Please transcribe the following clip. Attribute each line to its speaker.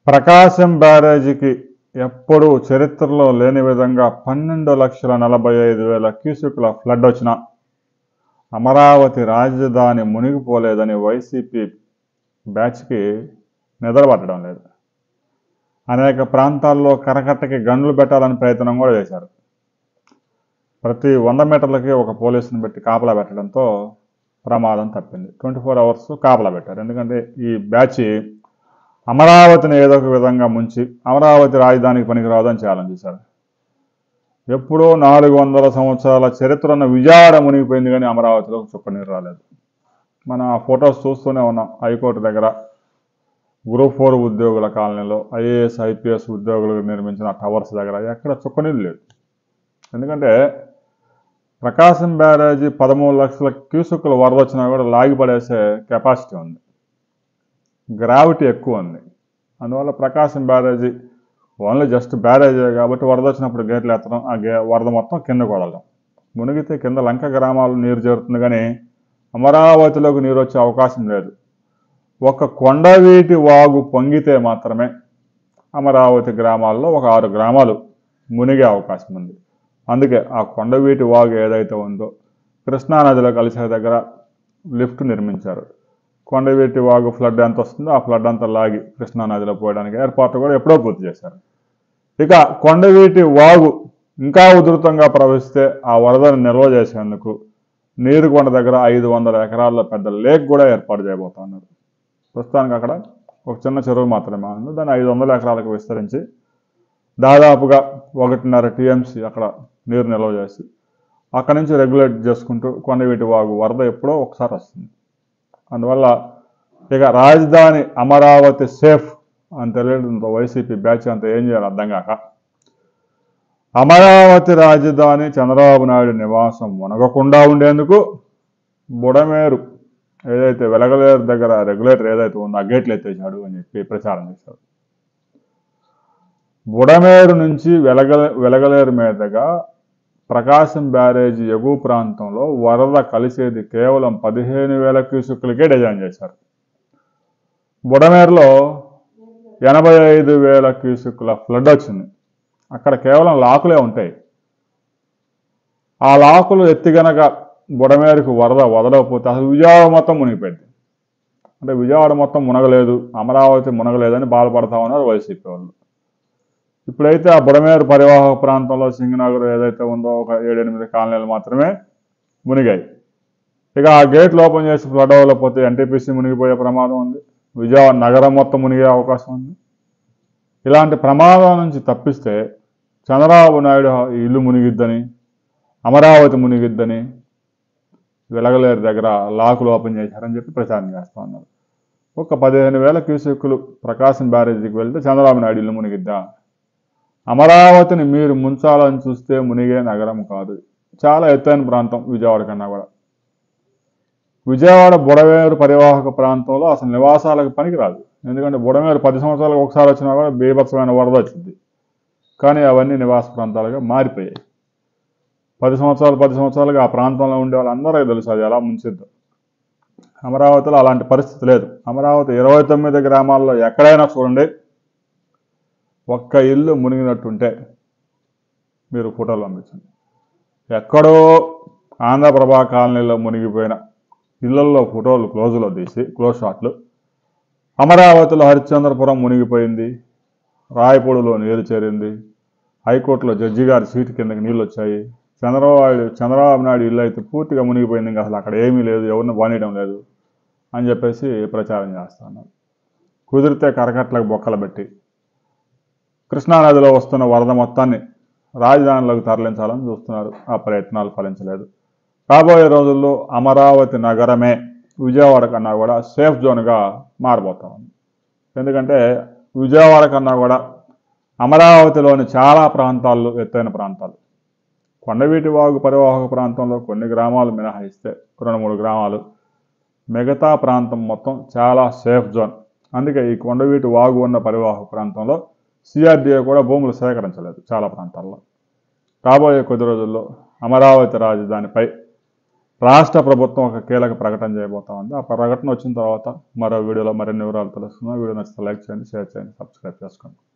Speaker 1: ప్రకాశం బ్యారేజీకి ఎప్పుడూ చరిత్రలో లేని విధంగా 12,45,000 క్యూసెక్కుల ఫ్లడ్ వచ్చినా అమరావతి రాజధాని మునిగిపోలేదని వైసీపీ బ్యాచ్కి నిద్రపట్టడం లేదు. అనేక ప్రాంతాల్లో కరకట్టకి గన్లు పెట్టాలని ప్రయత్నం కూడా చేశారు. ప్రతి 100 మీటర్లకి ఒక పోలీసుని పెట్టి కాపలా పెట్టడంతో ప్రమాదం తప్పింది. 24 అవర్స్ కాపలా పెట్టారు. ఎందుకంటే ఈ బ్యాచ్ అమరావతిని ఏదో ఒక విధంగా ముంచి అమరావతి రాజధానికి పనికిరాదు అని ఛాలెంజ్ చేశారు. ఎప్పుడో 400 సంవత్సరాల చరిత్ర ఉన్న విజయవాడ మునిగిపోయింది, కానీ అమరావతిలో చుక్క నీరు రాలేదు. మనం ఆ ఫొటోస్ చూస్తూనే ఉన్నాం. హైకోర్టు దగ్గర గ్రూప్ 4 ఉద్యోగుల కాలనీలో ఐఏఎస్ ఐపీఎస్ ఉద్యోగులకు నిర్మించిన టవర్స్ దగ్గర ఎక్కడ చుక్క నీరు లేదు. ఎందుకంటే ప్రకాశం బ్యారేజీ 13 లక్షల క్యూసెక్కుల వరద వచ్చినా కూడా లాగిపడేసే కెపాసిటీ ఉంది, గ్రావిటీ ఎక్కువ ఉంది. అందువల్ల ప్రకాశం బ్యారేజీ ఓన్లీ జస్ట్ బ్యారేజీ కాబట్టి వరద వచ్చినప్పుడు గేట్లు ఎత్తడం, ఆ వరద మొత్తం కింద కొడడం, మునిగితే కింద లంక గ్రామాలు నీరు చేరుతుంది, కానీ అమరావతిలోకి నీరు వచ్చే అవకాశం లేదు. ఒక కొండవీటి వాగు పొంగితే మాత్రమే అమరావతి గ్రామాల్లో ఒక 6 గ్రామాలు మునిగే అవకాశం ఉంది. అందుకే ఆ కొండవీటి వాగు ఏదైతే ఉందో కృష్ణానదిలో కలిసే దగ్గర లిఫ్ట్ నిర్మించారు. కొండవీటి వాగు ఫ్లడ్ ఎంత వస్తుందో ఆ ఫ్లడ్ అంతా లాగి కృష్ణానదిలో పోయడానికి ఏర్పాట్లు కూడా ఎప్పుడో పూర్తి చేశారు. ఇక కొండవీటి వాగు ఇంకా ఉధృతంగా ప్రవహిస్తే ఆ వరదను నిల్వ చేసేందుకు నీరుకొండ దగ్గర 500 ఎకరాల్లో పెద్ద లేక్ కూడా ఏర్పాటు చేయబోతున్నారు. ప్రస్తుతానికి అక్కడ ఒక చిన్న చెరువు మాత్రమే ఉంది. దాన్ని 500 ఎకరాలకు విస్తరించి దాదాపుగా 1.5 టీఎంసీ అక్కడ నీరు నిల్వ చేసి అక్కడి నుంచి రెగ్యులేట్ చేసుకుంటూ కొండవీటి వాగు వరద ఎప్పుడో ఒకసారి వస్తుంది. అందువల్ల ఇక రాజధాని అమరావతి సేఫ్ అని తెలియడంతో వైసీపీ బ్యాచ్ అంతా ఏం చేయాలి అర్థం కాక అమరావతి రాజధాని చంద్రబాబు నాయుడు నివాసం మునగకుండా ఉండేందుకు బుడమేరు ఏదైతే వెలగలేరు దగ్గర రెగ్యులేటర్ ఏదైతే ఉందో ఆ గేట్లు ఎత్తేసాడు అని చెప్పి ప్రచారం చేశారు. బుడమేరు నుంచి వెలగలేరు మీదుగా ప్రకాశం బ్యారేజీ ఎగువ ప్రాంతంలో వరద కలిసేది కేవలం 15,000 క్యూసెక్కులకే డిజైన్ చేశారు. బుడమేరులో 85,000 క్యూసెక్కుల ఫ్లడ్ వచ్చింది. అక్కడ కేవలం లాకులే ఉంటాయి. ఆ లాకులు ఎత్తి గనక బుడమేరుకు వరద వదలకపోతే అసలు విజయవాడ మొత్తం మునిగిపోయింది. అంటే విజయవాడ మొత్తం మునగలేదు, అమరావతి మునగలేదని బాధపడతా ఉన్నారు వైసీపీ వాళ్ళు. ఇప్పుడైతే ఆ బుడమేరు పరివాహక ప్రాంతంలో సింగనగర్ ఏదైతే ఉందో ఒక 7-8 కాలనీలు మాత్రమే మునిగాయి. ఇక ఆ గేట్లు ఓపెన్ చేసి ఫ్లడ్ అవ్వకపోతే ఎన్టీపీసీ మునిగిపోయే ప్రమాదం ఉంది, విజయవాడ నగరం మొత్తం మునిగే అవకాశం ఉంది. ఇలాంటి ప్రమాదాల నుంచి తప్పిస్తే చంద్రబాబు నాయుడు ఇల్లు మునిగిద్దని, అమరావతి మునిగిద్దని వెలగలేరు దగ్గర లాకులు ఓపెన్ చేశారని చెప్పి ప్రచారం చేస్తూ ఉన్నారు. ఒక 15,000 క్యూసెక్కులు ప్రకాశం బ్యారేజీకి వెళ్తే చంద్రబాబు నాయుడు ఇల్లు మునిగిద్దా? అమరావతిని మీరు ముంచాలని చూస్తే మునిగే నగరం కాదు, చాలా ఎత్తైన ప్రాంతం విజయవాడ కన్నా కూడా. విజయవాడ బుడమేరు పరివాహక ప్రాంతంలో అసలు నివాసాలకు పనికిరాదు. ఎందుకంటే బుడమేరు 10 సంవత్సరాలకు ఒకసారి వచ్చినా కూడా బీభత్సమైన వరద వచ్చింది, కానీ అవన్నీ నివాస ప్రాంతాలుగా మారిపోయాయి. 10 సంవత్సరాలుగా ఆ ప్రాంతంలో ఉండే వాళ్ళందరికీ తెలుసు అది ఎలా ముంచిద్దో. అమరావతిలో అలాంటి పరిస్థితి లేదు. అమరావతి 29 గ్రామాల్లో ఎక్కడైనా చూడండి, ఒక్క ఇల్లు మునిగినట్టుంటే మీరు ఫోటోలు పంపించండి. ఎక్కడో ఆంధ్రప్రభ కాలనీలో మునిగిపోయిన ఇళ్లల్లో ఫోటోలు క్లోజ్లో తీసి క్లోజ్ షాట్లు, అమరావతిలో హరిశ్చంద్రపురం మునిగిపోయింది, రాయపూడిలో నీరు చేరింది, హైకోర్టులో జడ్జి గారి సీటు కిందకి నీళ్ళు వచ్చాయి, చంద్రబాబు నాయుడు ఇల్లు అయితే పూర్తిగా మునిగిపోయింది, ఇంకా అసలు అక్కడ ఏమీ లేదు, ఎవరిని బానియడం లేదు అని చెప్పేసి ప్రచారం చేస్తున్నారు. కుదిరితే కరకట్లకు బొక్కలు పెట్టి కృష్ణానదిలో వస్తున్న వరద మొత్తాన్ని రాజధానిలోకి తరలించాలని చూస్తున్నారు. ఆ ప్రయత్నాలు ఫలించలేదు. రాబోయే రోజుల్లో అమరావతి నగరమే విజయవాడ కన్నా కూడా సేఫ్ జోన్గా మారబోతా ఉంది. ఎందుకంటే విజయవాడ కన్నా కూడా అమరావతిలోని చాలా ప్రాంతాలు ఎత్తైన ప్రాంతాలు. కొండవీటి వాగు పరివాహక ప్రాంతంలో కొన్ని గ్రామాలు మినహాయిస్తే 2-3 గ్రామాలు, మిగతా ప్రాంతం మొత్తం చాలా సేఫ్ జోన్. అందుకే ఈ కొండవీటి వాగు ఉన్న పరివాహక ప్రాంతంలో సిఆర్డీఏ కూడా భూములు సేకరించలేదు చాలా ప్రాంతాల్లో. రాబోయే కొద్ది రోజుల్లో అమరావతి రాజధానిపై రాష్ట్ర ప్రభుత్వం ఒక కీలక ప్రకటన చేయబోతా ఉంది. ఆ ప్రకటన వచ్చిన తర్వాత మరో వీడియోలో మరిన్ని వివరాలు తెలుసుకుందాం. వీడియో నచ్చితే లైక్ చేయండి, షేర్ చేయండి, సబ్స్క్రైబ్ చేసుకోండి.